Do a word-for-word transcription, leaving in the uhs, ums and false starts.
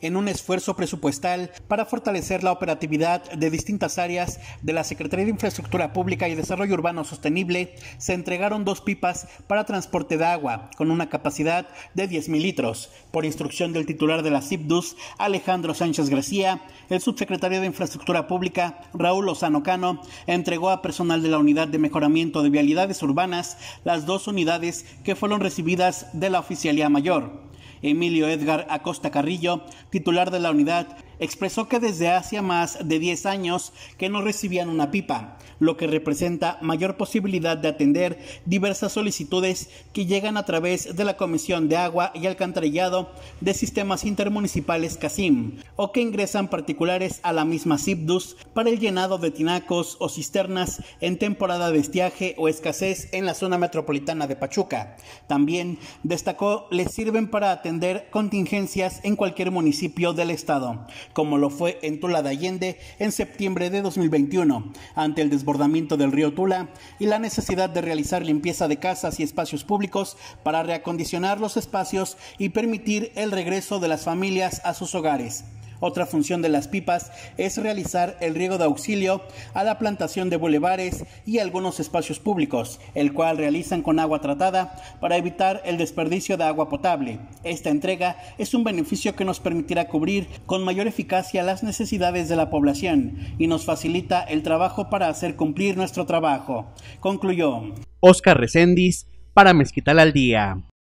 en un esfuerzo presupuestal para fortalecer la operatividad de distintas áreas de la Secretaría de Infraestructura Pública y Desarrollo Urbano Sostenible, se entregaron dos pipas para transporte de agua con una capacidad de diez mil litros. Por instrucción del titular de la SIPDUS, Alejandro Sánchez García, el subsecretario de Infraestructura Pública, Raúl Lozano Cano, entregó a personal de la Unidad de Mejoramiento de Vialidades Urbanas las dos unidades que fueron recibidas de la Oficialía Mayor. Emilio Edgar Acosta Carrillo, titular de la unidad, expresó que desde hace más de diez años que no recibían una pipa, lo que representa mayor posibilidad de atender diversas solicitudes que llegan a través de la Comisión de Agua y Alcantarillado de Sistemas Intermunicipales CASIM, o que ingresan particulares a la misma SIPDUS para el llenado de tinacos o cisternas en temporada de estiaje o escasez en la zona metropolitana de Pachuca. También destacó les sirven para atender contingencias en cualquier municipio del estado, como lo fue en Tula de Allende en septiembre de dos mil veintiuno, ante el desbordamiento del río Tula y la necesidad de realizar limpieza de casas y espacios públicos para reacondicionar los espacios y permitir el regreso de las familias a sus hogares. Otra función de las pipas es realizar el riego de auxilio a la plantación de bulevares y algunos espacios públicos, el cual realizan con agua tratada para evitar el desperdicio de agua potable. Esta entrega es un beneficio que nos permitirá cubrir con mayor eficacia las necesidades de la población y nos facilita el trabajo para hacer cumplir nuestro trabajo, concluyó. Oscar Reséndiz para Mezquital al Día.